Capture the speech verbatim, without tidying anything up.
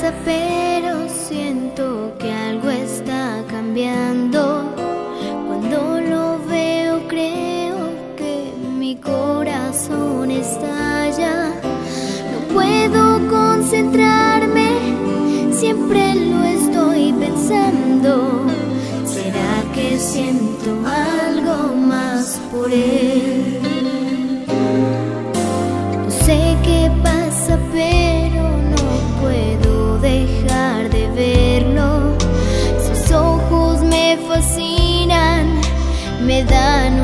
pasa, pero siento que algo está cambiando. Cuando lo veo creo que mi corazón estalla. No puedo concentrarme, siempre lo estoy pensando. ¿Será que siento algo más por él? No sé qué pasa, pero no puedo dejar de verlo. Sus ojos me fascinan, me dan